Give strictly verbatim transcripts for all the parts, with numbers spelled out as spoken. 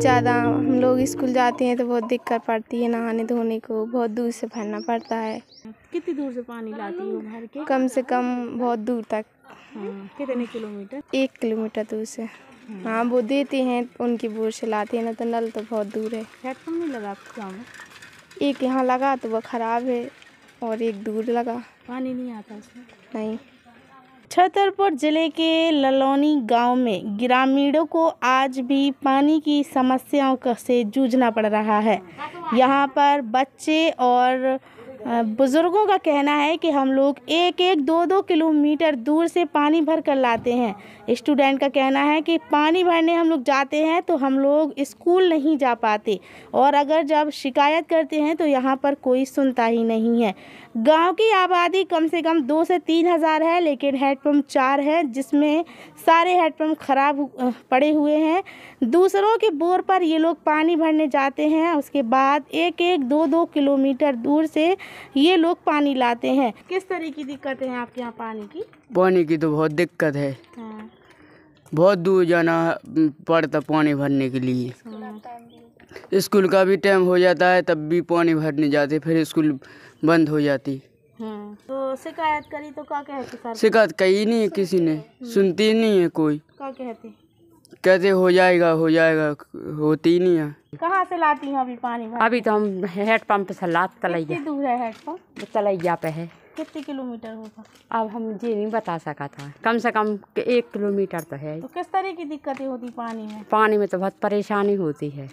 ज़्यादा हम लोग स्कूल जाते हैं तो बहुत दिक्कत पड़ती है, नहाने धोने को बहुत दूर से भरना पड़ता है। कितनी दूर से पानी लाती हो भर के? कम से कम बहुत दूर तक। हाँ, कितने किलोमीटर? एक किलोमीटर दूर से। हाँ, वो देते हैं, उनकी बोर से लाते हैं, ना तो नल तो बहुत दूर है। हेडपम्प नहीं लगा गाँव में? एक यहाँ लगा तो वह ख़राब है और एक दूर लगा। पानी नहीं आता उसमें? नहीं। छतरपुर जिले के ललौनी गांव में ग्रामीणों को आज भी पानी की समस्याओं से जूझना पड़ रहा है। यहां पर बच्चे और बुजुर्गों का कहना है कि हम लोग एक एक दो दो किलोमीटर दूर से पानी भर कर लाते हैं। स्टूडेंट का कहना है कि पानी भरने हम लोग जाते हैं तो हम लोग स्कूल नहीं जा पाते, और अगर जब शिकायत करते हैं तो यहाँ पर कोई सुनता ही नहीं है। गांव की आबादी कम से कम दो से तीन हज़ार है, लेकिन हैंडपम्प चार है, जिसमें सारे हैंडपम्प खराब पड़े हुए हैं। दूसरों के बोर पर ये लोग पानी भरने जाते हैं, उसके बाद एक एक दो दो किलोमीटर दूर से ये लोग पानी लाते हैं। किस तरह की दिक्कत है आपके यहाँ पानी की? पानी की तो बहुत दिक्कत है। हाँ। बहुत दूर जाना पड़ता पानी भरने के लिए। हाँ। स्कूल का भी टाइम हो जाता है तब भी पानी भरने जाते, फिर स्कूल बंद हो जाती। हाँ। तो शिकायत करी तो क्या कहते सर? शिकायत कही नहीं है, किसी ने सुनती नहीं है कोई। क्या कहते? कहते हो जाएगा हो जाएगा, होती नहीं है। कहाँ से लाती हैं अभी पानी भर? अभी तो हम हेड पंप से लात तलैया। कितनी दूर है हेड पंप? तलैया पे है। कितने किलोमीटर होगा? अब हम ये नहीं बता सका था, कम से कम एक किलोमीटर तो है। तो किस तरह की दिक्कतें होती पानी में? पानी में तो बहुत परेशानी होती है।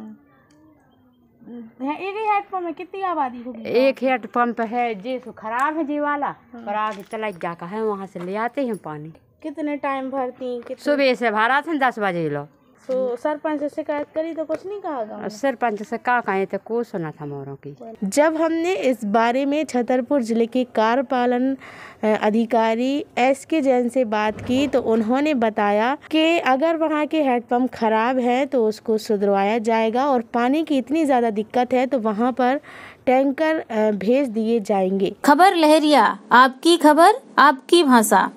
एक ही हेड पंप में कितनी आबादी होगी? एक हेड पंप है जे तो खराब है जी वाला, और आगे तलैया का है, वहाँ से ले आते हैं पानी। कितने टाइम भरती? सुबह से भरा थे दस बजे लो। तो सरपंच से शिकायत करी तो कुछ नहीं कहा? सरपंच से का कहे तो को सुना था मोरों की। जब हमने इस बारे में छतरपुर जिले के कार्यपालन अधिकारी एस के जैन से बात की तो उन्होंने बताया कि अगर वहां के हैंडपंप खराब है तो उसको सुधरवाया जाएगा, और पानी की इतनी ज़्यादा दिक्कत है तो वहां पर टैंकर भेज दिए जाएंगे। खबर लहरिया, आपकी खबर आपकी भाषा।